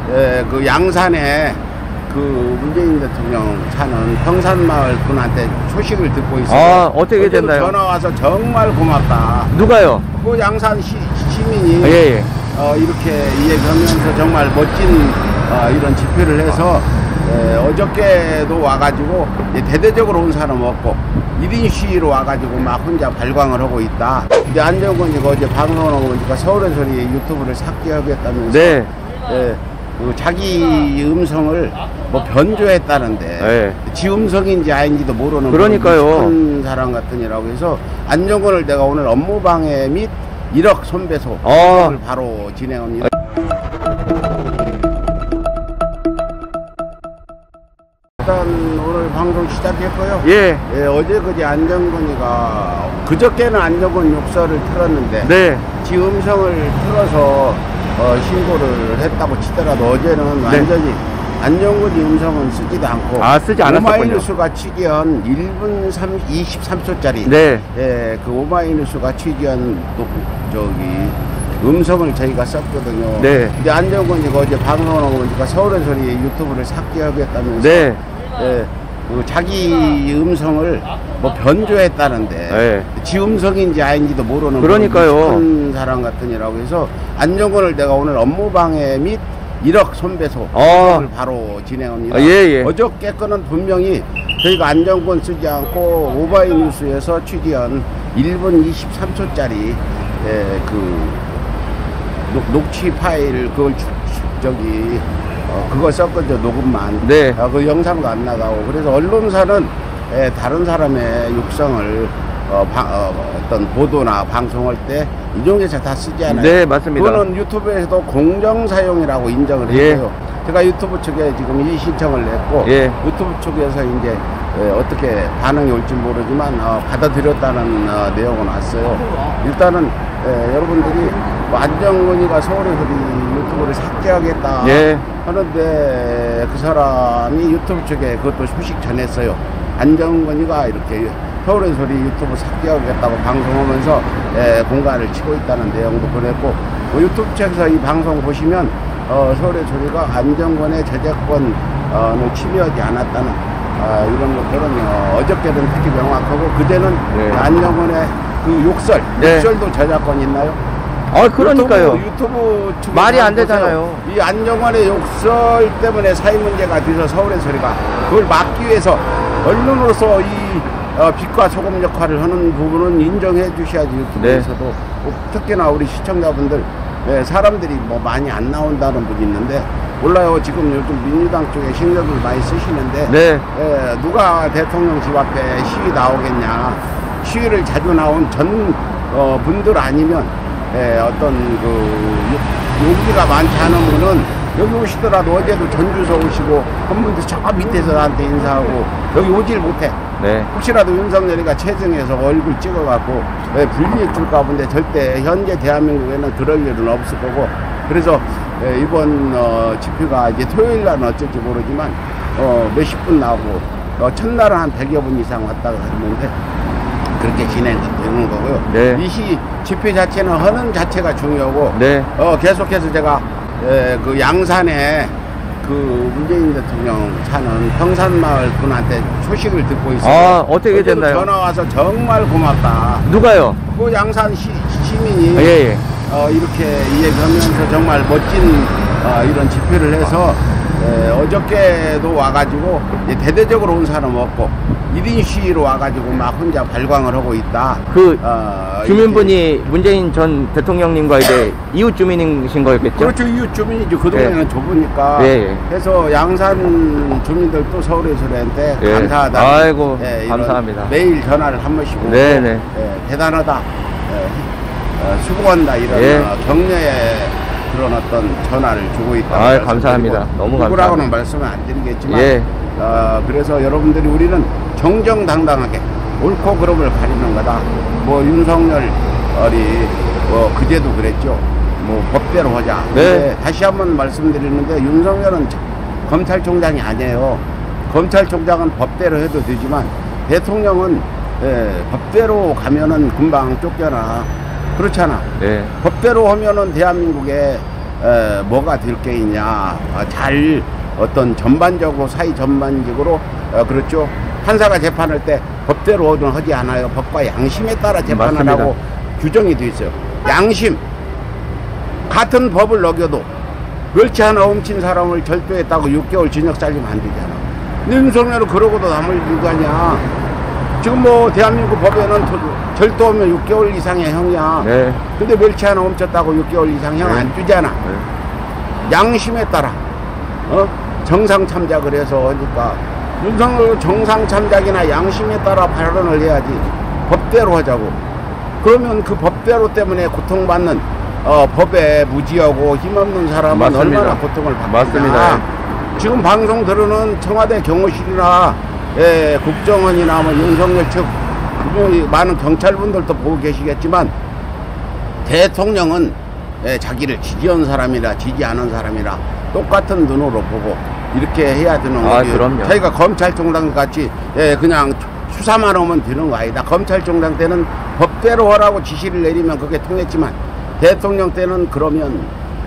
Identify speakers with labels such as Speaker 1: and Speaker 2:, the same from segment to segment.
Speaker 1: 그 양산에 그 문재인 대통령 사는 평산마을 분한테 소식을 듣고 있어요.
Speaker 2: 아, 어떻게 됐나요?
Speaker 1: 전화 와서 정말 고맙다.
Speaker 2: 누가요?
Speaker 1: 그 양산 시민이
Speaker 2: 예.
Speaker 1: 이렇게 이야기하면서 정말 멋진 이런 집회를 해서 어저께도 와가지고 대대적으로 온 사람 없고 1인 시위로 와가지고 막 혼자 발광을 하고 있다. 이제 안정권이가 어제 방송하고 보니까 서울의 소리 유튜브를 삭제하겠다면서
Speaker 2: 네.
Speaker 1: 그 자기 음성을 뭐 변조했다는데 지 음성인지 아닌지도 모르는
Speaker 2: 그러니까요.
Speaker 1: 큰 사람 같으니라고 해서 안정권을 내가 오늘 업무방해 및 1억 손배소 을 바로 진행합니다. 일단 오늘 방송 시작했고요.
Speaker 2: 예.
Speaker 1: 어제 그제 안정권이가 그저께는 안정권 욕설을 틀었는데
Speaker 2: 네.
Speaker 1: 지 음성을 틀어서 신고를 했다고 치더라도 어제는 완전히 안정권이 음성은 쓰지도 않고
Speaker 2: 쓰지 않았었군요.
Speaker 1: 오마이뉴스가 취재한 1분 23초짜리
Speaker 2: 네.
Speaker 1: 그 오마이뉴스가 취재한 음성을 저희가 썼거든요.
Speaker 2: 네.
Speaker 1: 근데 안정권이가 어제 방송하고 보니까 서울의 소리 유튜브를 삭제하겠다면서 그 자기 음성을 뭐 변조했다는데 지 음성인지 아닌지도 모르는
Speaker 2: 그러니까요.
Speaker 1: 큰 사람 같으니라고 해서 안정권을 내가 오늘 업무방해 및 1억 손배소 을 바로 진행합니다. 어저께 거는 분명히 저희가 안정권 쓰지 않고 오마이뉴스에서 취재한 1분 23초짜리 그 녹취 파일 그걸 그거 썼거든요. 녹음만.
Speaker 2: 네.
Speaker 1: 그 영상도 안 나가고 그래서 언론사는 다른 사람의 육성을 어떤 보도나 방송할 때 인용해서 다 쓰지 않아요.
Speaker 2: 네, 맞습니다.
Speaker 1: 그거는 유튜브에서도 공정 사용이라고 인정을 했어요. 제가 유튜브 측에 지금 이 신청을 냈고 유튜브 측에서 이제 어떻게 반응이 올지 모르지만 받아들였다는 내용은 왔어요. 일단은 여러분들이 안정권이가 서울의 소리 유튜브를 삭제하겠다 하는데 그 사람이 유튜브 측에 그것도 소식 전했어요. 안정권이가 이렇게 서울의 소리 유튜브 삭제하겠다고 방송하면서 공갈을 치고 있다는 내용도 보냈고 유튜브 측에서 이 방송 보시면 서울의 소리가 안정권의 저작권을 침해하지 않았다는 이런 것들은 어저께는 특히 명확하고 그제는 안정권의 그 욕설도 저작권 있나요?
Speaker 2: 그러니까요.
Speaker 1: 유튜브
Speaker 2: 말이 안 되잖아요.
Speaker 1: 이 안정권의 욕설 때문에 사회 문제가 돼서 서울의 소리가 그걸 막기 위해서 언론으로서 이 빛과 소금 역할을 하는 부분은 인정해 주셔야지 유튜브에서도 특히나 우리 시청자분들 사람들이 뭐 많이 안 나온다는 분이 있는데 몰라요. 지금 요즘 민주당 쪽에 신경을 많이 쓰시는데 누가 대통령 집 앞에 시위 나오겠냐. 시위를 자주 나온 전 분들 아니면 어떤 그 용기가 많지 않은 분은 여기 오시더라도 어제도 전주서 오시고 한 분도 저 밑에서 나한테 인사하고 여기 오질 못해. 혹시라도 윤석열이가 체증해서 얼굴 찍어갖고 불리해 줄까 본데 절대 현재 대한민국에는 그럴 일은 없을 거고 그래서 이번 집회가 이제 토요일 날은 어쩔지 모르지만 몇십 분 나오고 첫날은 한 100여 분 이상 왔다가 했는데 그렇게 진행되는 거고요. 이 집회 자체는 하는 자체가 중요하고 계속해서 제가 그 양산에 그 문재인 대통령 사는 평산마을 분한테 소식을 듣고 있어요.
Speaker 2: 어떻게 됐나요?
Speaker 1: 전화 와서 정말 고맙다.
Speaker 2: 누가요?
Speaker 1: 그 양산 시민이 이렇게 이야기하면서 정말 멋진 이런 집회를 해서 어저께도 와가지고 대대적으로 온 사람 없고 1인 시위로 와가지고 막 혼자 발광을 하고 있다.
Speaker 2: 그 주민분이 문재인 전 대통령님과 이제 이웃 주민이신 거였겠죠?
Speaker 1: 그렇죠. 이웃 주민이죠. 그 동네는 좁으니까. 해서 양산 주민들도 서울의 소리한테 감사하다.
Speaker 2: 아이고 감사합니다.
Speaker 1: 매일 전화를 한 번씩 오고 대단하다. 수고한다 이런 격려에 그런 어떤 전화를 주고 있다.
Speaker 2: 감사합니다. 너무 감사합니다.
Speaker 1: 누구라고는 말씀을 안 드리겠지만 그래서 여러분들이 우리는 정정당당하게 옳고 그름을 가리는 거다. 뭐 윤석열이 뭐 그제도 그랬죠. 뭐 법대로 하자. 근데 다시 한번 말씀드리는데 윤석열은 검찰총장이 아니에요. 검찰총장은 법대로 해도 되지만 대통령은 법대로 가면은 금방 쫓겨나. 그렇잖아. 법대로 하면은 대한민국에 뭐가 될 게 있냐. 잘 어떤 전반적으로 사회 전반적으로 그렇죠. 판사가 재판할 때 법대로는 하지 않아요. 법과 양심에 따라 재판을
Speaker 2: 맞습니다. 하고
Speaker 1: 규정이 돼 있어요. 양심. 같은 법을 어겨도 멸치 하나 훔친 사람을 절도했다고 6개월 징역 잘리면 안 되잖아. 윤석열은 그러고도 남을 이거 아니야. 지금 뭐 대한민국 법에는 절도하면 6개월 이상의 형이야.
Speaker 2: 네.
Speaker 1: 근데 멸치 하나 훔쳤다고 6개월 이상 형 안 주잖아.
Speaker 2: 네.
Speaker 1: 양심에 따라 정상 참작을 해서 하니까 윤석열 정상 참작이나 양심에 따라 발언을 해야지 법대로 하자고. 그러면 그 법대로 때문에 고통받는 법에 무지하고 힘없는 사람은
Speaker 2: 맞습니다.
Speaker 1: 얼마나 고통을 받느냐.
Speaker 2: 맞습니다.
Speaker 1: 지금 방송 들으는 청와대 경호실이나 국정원이나 뭐 윤석열 측 많은 경찰분들도 보고 계시겠지만 대통령은 자기를 지지한 사람이라 지지 않은 사람이라 똑같은 눈으로 보고 이렇게 해야 되는 거지.
Speaker 2: 그럼요.
Speaker 1: 자기가 검찰총장 같이 그냥 수사만 하면 되는 거 아니다. 검찰총장 때는 법대로 하라고 지시를 내리면 그게 통했지만 대통령 때는 그러면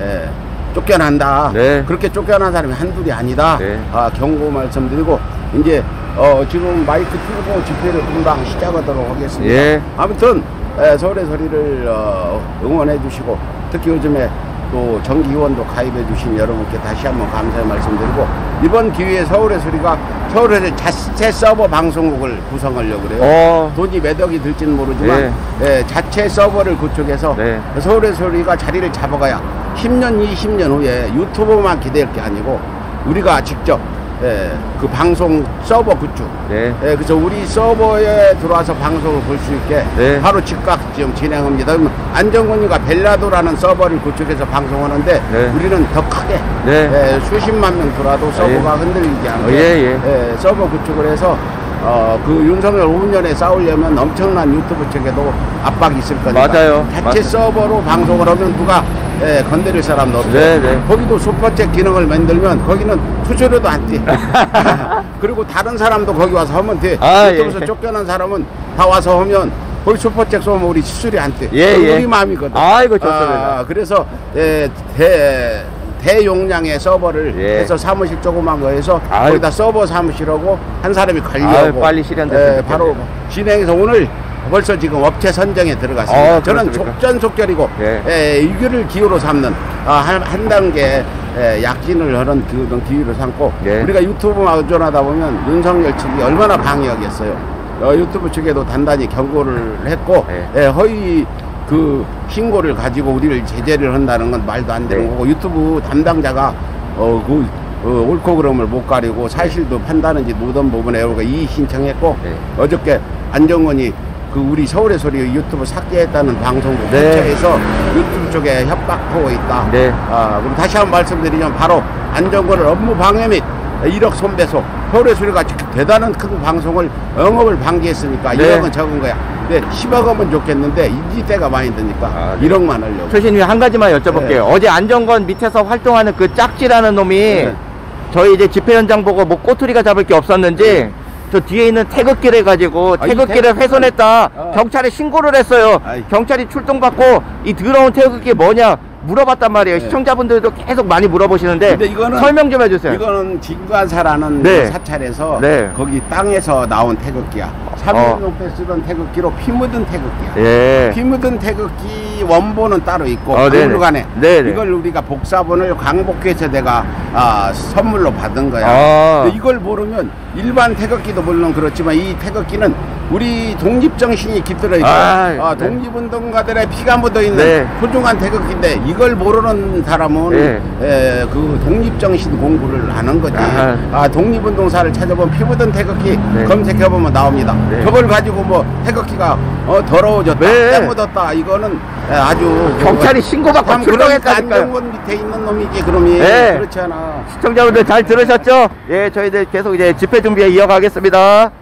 Speaker 1: 쫓겨난다.
Speaker 2: 네.
Speaker 1: 그렇게 쫓겨난 사람이 한둘이 아니다.
Speaker 2: 네.
Speaker 1: 경고 말씀드리고 이제 지금 마이크 틀고 집회를 금방 시작하도록 하겠습니다.
Speaker 2: 예.
Speaker 1: 아무튼 서울의 소리를 응원해 주시고 특히 요즘에 또 정기위원도 가입해 주신 여러분께 다시 한번 감사의 말씀드리고 이번 기회에 서울의 소리가 서울에서 자체 서버 방송국을 구성하려고 그래요. 돈이 몇 억이 들지는 모르지만 자체 서버를 구축해서 서울의 소리가 자리를 잡아가야 10년 20년 후에 유튜브만 기대할 게 아니고 우리가 직접 그 방송 서버 구축. 그래서 우리 서버에 들어와서 방송을 볼 수 있게 바로 즉각 지금 진행합니다. 그러면 안정권이가 벨라도라는 서버를 구축해서 방송하는데 우리는 더 크게 수십만 명 들어와도 서버가 흔들리지 않게 서버 구축을 해서 그 윤석열 5년에 싸우려면 엄청난 유튜브 측에도 압박이 있을 거니까
Speaker 2: 맞아요.
Speaker 1: 자체 서버로 방송을 하면 누가 건드릴 사람도 없고 거기도 슈퍼챗 기능을 만들면 거기는 수수료도 안 떼. 그리고 다른 사람도 거기 와서 하면 돼. 유튜브에서 쫓겨난 사람은 다 와서 하면 거기 슈퍼챗 쏘면 우리 수수료 안 떼. 우리 마음이거든.
Speaker 2: 아이고 좋습니다.
Speaker 1: 그래서 대용량의 서버를 해서 사무실 조그만 거 해서 거기다 서버 사무실하고 한 사람이 관리하고
Speaker 2: 빨리 실현됐으면
Speaker 1: 바로 진행해서 오늘 벌써 지금 업체 선정에 들어갔습니다. 저는 속전속결이고 이거를 기회로 삼는 한 단계 약진을 하는 그런 기회로 삼고 우리가 유튜브만 의존하다 보면 윤석열 측이 얼마나 방해하겠어요. 유튜브 측에도 단단히 경고를 했고 허위 그 신고를 가지고 우리를 제재를 한다는 건 말도 안 되는 거고 유튜브 담당자가 옳고 그름을 못 가리고 사실도 판단한지 모든 부분에 우리가 이의 신청했고 어저께 안정권이 그 우리 서울의 소리 유튜브 삭제했다는 방송국 부처에서 유튜브 쪽에 협박하고 있다. 그럼 다시 한번 말씀드리면 바로 안정권을 업무 방해 및 1억 손배소 서울의 소리가 대단한 큰 방송을 영업을 방기했으니까 1억은 적은 거야. 근데 10억 하면 좋겠는데 이 때가 많이 드니까 1억만 하려고.
Speaker 2: 최신님 한 가지만 여쭤볼게요. 어제 안정권 밑에서 활동하는 그 짝지라는 놈이 저희 이제 집회 현장 보고 뭐 꼬투리가 잡을 게 없었는지 저 뒤에 있는 태극기를 가지고 태극기를 훼손했다 경찰에 신고를 했어요. 경찰이 출동받고 이 더러운 태극기 뭐냐 물어봤단 말이에요. 시청자분들도 계속 많이 물어보시는데 설명 좀 해주세요.
Speaker 1: 이거는 진관사라는 사찰에서 거기 땅에서 나온 태극기야. 3.16 때 쓰던 태극기로 피 묻은 태극기야. 피 묻은 태극기 원본은 따로 있고 박물관에 이걸 우리가 복사본을 광복회에서 내가 선물로 받은 거야. 근데 이걸 모르면 일반 태극기도 물론 그렇지만 이 태극기는 우리 독립정신이 깃들어 있고 독립운동가들의 피가 묻어있는 소중한 태극기인데 이걸 모르는 사람은 그 독립정신 공부를 하는 거지. 독립운동사를 찾아보면 피 묻은 태극기 검색해보면 나옵니다. 저걸 가지고 뭐 태극기가 더러워졌다, 때 묻었다 이거는 아주
Speaker 2: 경찰이 신고받고 출동했다니까요.
Speaker 1: 안정권 밑에 있는 놈이지 그럼이 그렇지 않아.
Speaker 2: 시청자분들 잘 들으셨죠? 저희들 계속 이제 집회 준비에 이어가겠습니다.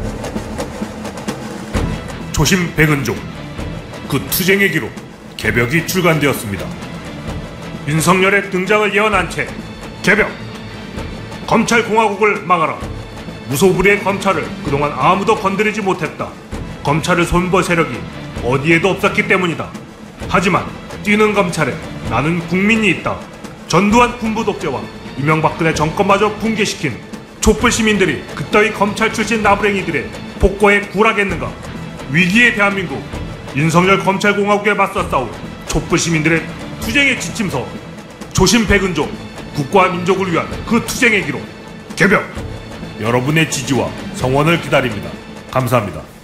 Speaker 3: 초심 백은종 그 투쟁의 기록 개벽이 출간되었습니다. 윤석열의 등장을 예언한 채 개벽 검찰공화국을 막아라. 무소불위의 검찰을 그동안 아무도 건드리지 못했다. 검찰을 손볼 세력이 어디에도 없었기 때문이다. 하지만 뛰는 검찰에 나는 국민이 있다. 전두환 군부 독재와 이명박근혜 정권마저 붕괴시킨 촛불 시민들이 그따위 검찰 출신 나부랭이들의 복고에 굴하겠는가? 위기의 대한민국, 윤석열 검찰공화국에 맞서 싸울 촛불 시민들의 투쟁의 지침서, 조심백은종, 국가와 민족을 위한 그 투쟁의 기록 개벽! 여러분의 지지와 성원을 기다립니다. 감사합니다.